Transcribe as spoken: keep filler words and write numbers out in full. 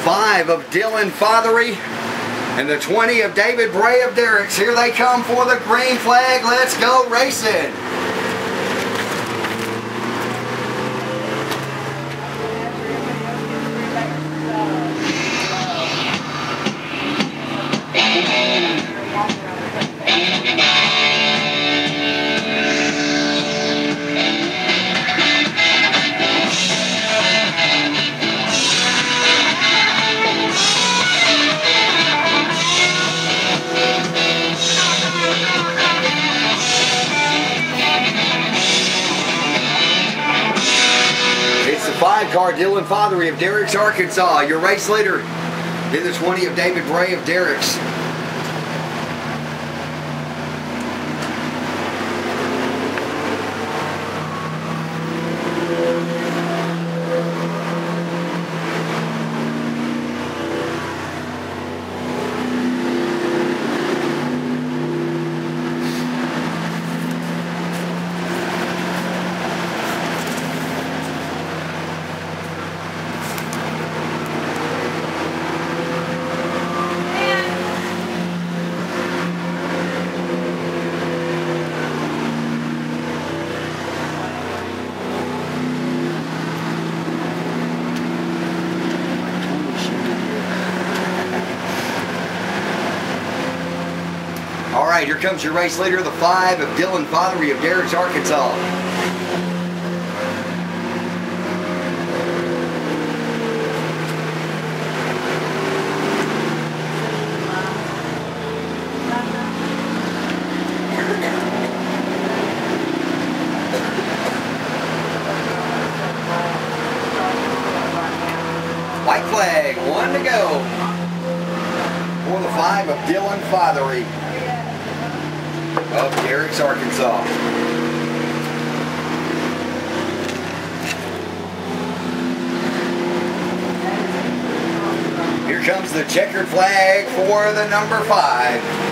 five of Dylan Fatherree and the twenty of David Bray of Derricks. Here they come for the green flag. Let's go racing. It's the five car Dylan Fatherree of Derricks, Arkansas. Your race leader in the twenty of David Bray of Derricks. All right, here comes your race leader, the five of Dylan Fatherree of Derricks, Arkansas. White flag, one to go for the five of Dylan Fatherree of Derricks, Arkansas. Here comes the checkered flag for the number five.